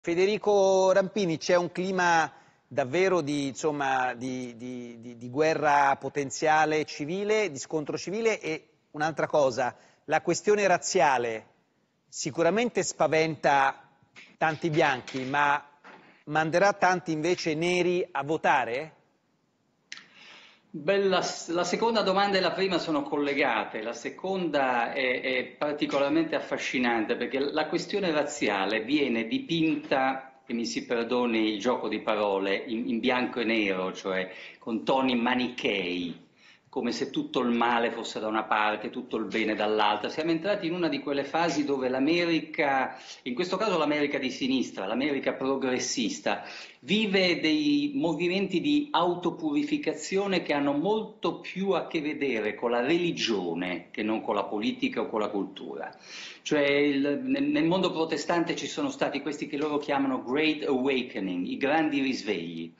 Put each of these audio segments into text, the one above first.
Federico Rampini, c'è un clima davvero di guerra potenziale civile, di scontro civile, e un'altra cosa, la questione razziale sicuramente spaventa tanti bianchi, ma manderà tanti invece neri a votare? Beh, la seconda domanda e la prima sono collegate, la seconda è particolarmente affascinante perché la questione razziale viene dipinta, che mi si perdoni il gioco di parole, in bianco e nero, cioè con toni manichei, come se tutto il male fosse da una parte, tutto il bene dall'altra. Siamo entrati in una di quelle fasi dove l'America, in questo caso l'America di sinistra, l'America progressista, vive dei movimenti di autopurificazione che hanno molto più a che vedere con la religione che non con la politica o con la cultura. Cioè nel mondo protestante ci sono stati questi che loro chiamano Great Awakening, i grandi risvegli.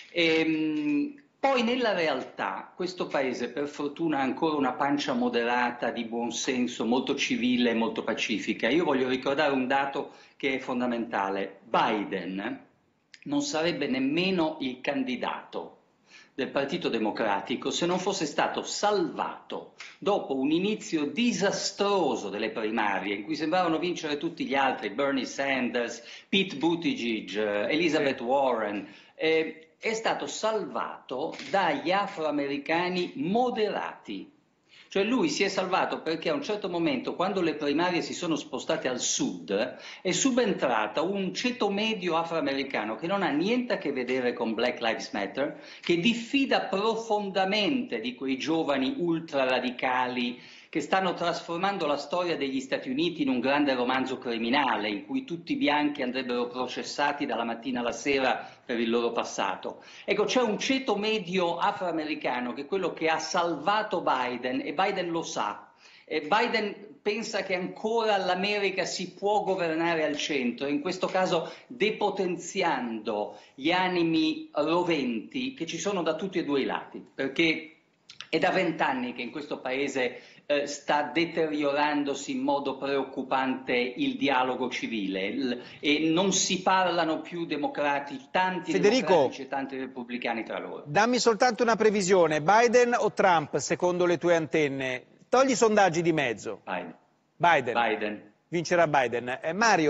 Poi nella realtà questo paese per fortuna ha ancora una pancia moderata di buonsenso, molto civile e molto pacifica. Io voglio ricordare un dato che è fondamentale. Biden non sarebbe nemmeno il candidato del Partito Democratico se non fosse stato salvato dopo un inizio disastroso delle primarie in cui sembravano vincere tutti gli altri, Bernie Sanders, Pete Buttigieg, Elizabeth Warren. È stato salvato dagli afroamericani moderati. Cioè lui si è salvato perché a un certo momento, quando le primarie si sono spostate al sud, è subentrata un ceto medio afroamericano che non ha niente a che vedere con Black Lives Matter, che diffida profondamente di quei giovani ultraradicali che stanno trasformando la storia degli Stati Uniti in un grande romanzo criminale in cui tutti i bianchi andrebbero processati dalla mattina alla sera per il loro passato. Ecco, c'è un ceto medio afroamericano che è quello che ha salvato Biden e Biden lo sa. E Biden pensa che ancora l'America si può governare al centro, in questo caso depotenziando gli animi roventi che ci sono da tutti e due i lati, perché è da 20 anni che in questo paese sta deteriorandosi in modo preoccupante il dialogo civile e non si parlano più democratici, tanti Federico, democratici e tanti repubblicani tra loro. dammi soltanto una previsione, Biden o Trump secondo le tue antenne? Togli i sondaggi di mezzo. Biden. Biden. Biden. Vincerà Biden. Mario.